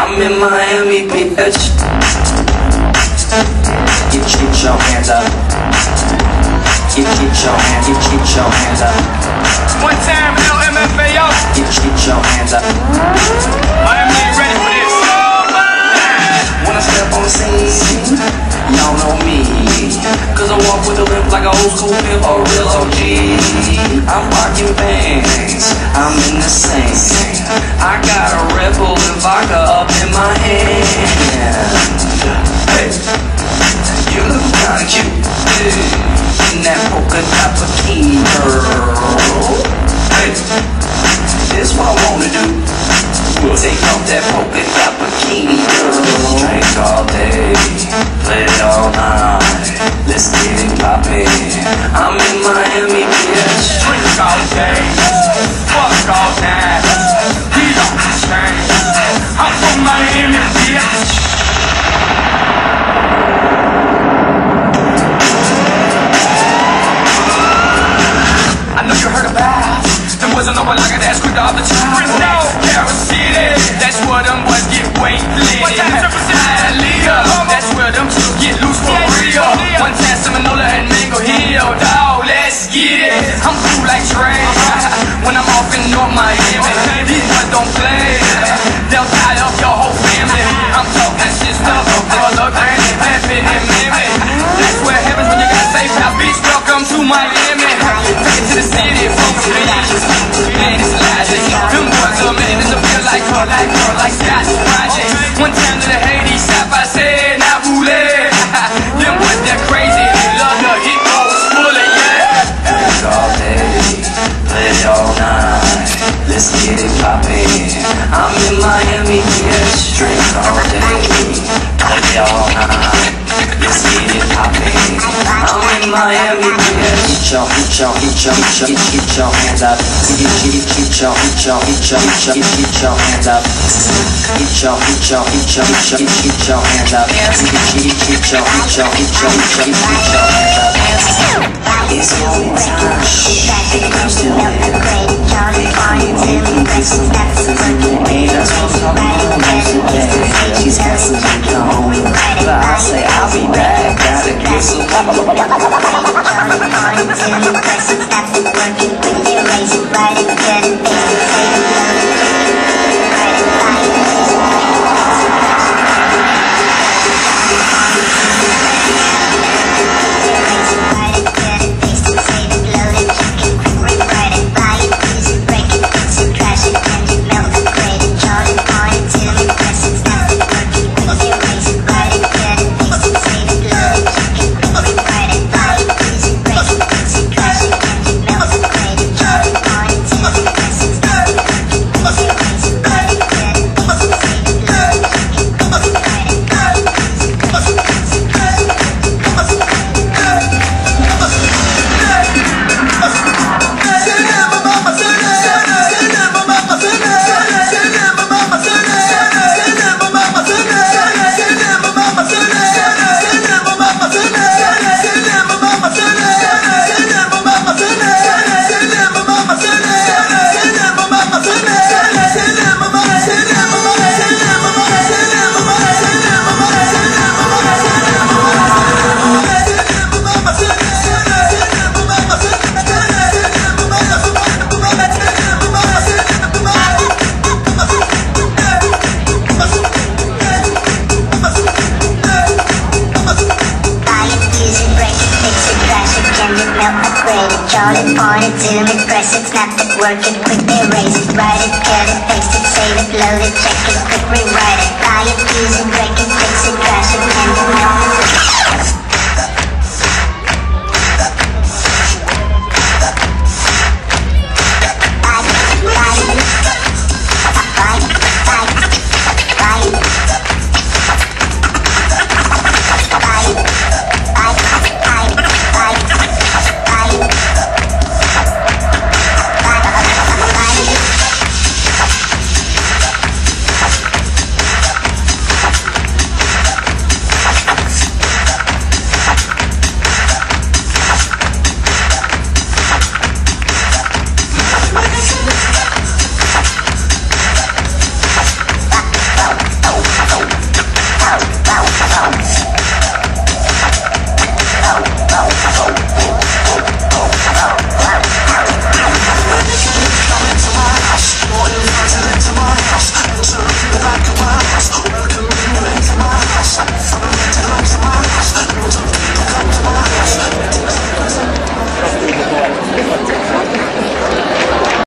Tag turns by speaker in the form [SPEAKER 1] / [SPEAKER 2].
[SPEAKER 1] I'm in Miami, bitch. Get your hands up. Get your hands up.
[SPEAKER 2] One time, LMFAO.
[SPEAKER 1] Get your hands up.
[SPEAKER 2] Miami ain't ready for this.
[SPEAKER 1] When I step on the scene, y'all know me, cause I walk with a limp like an old school pimp or real OG. I'm rocking bangs, I'm in the same. I got a Red Bull and vodka up in my hand. Hey, you look kinda cute in that polka dot bikini, girl. Hey, this what I wanna do. Take off that polka dot bikini, girl. Drink all day, play it all night. Let's get it poppin'. I'm in Miami, bitch.
[SPEAKER 2] Drink all day, fuck all night. Heat off the chain. I'm from Miami, bitch. I know you heard about. There wasn't no one like it that's quick off the chain. That's where them boys get weightless. Hialeah, that's where them chicks get loose for real. One time Seminola and Mango Hill, dawg, let's get it. I'm cool like Trey when I'm off in North Miami. These boys don't play, they'll tie up your whole family. I'm talking shit stuff, brother, granny, pappy, and mammy. That's where heaven's when you got a safe house, bitch. Welcome to Miami. Take it to the city, folks, please. Man, it's logic. Them boys are made in the field like her, like Scott's project. One time to the Haiti shop, I said, nah, boule. Them boys, they're crazy. Love the hit goes full of yeah.
[SPEAKER 1] Drink all day, play it all night. Let's get it poppin'. I'm in Miami, bitch. Drink all day, play it all night. Let's get it poppin'. I'm in Miami, bitch. Get your hands up. Get your hands up. Get your hands up. Get your hands up. It's going time. I'm still there. That's what's up today. She's got some big home, but I say I'll be back. Gotta get some.
[SPEAKER 3] Charlie pointed to me, press it, snap it, work it, quick erase it, write it, cut it, paste it, save it, load it, check it, quick rewrite it, buy it, use it, break it.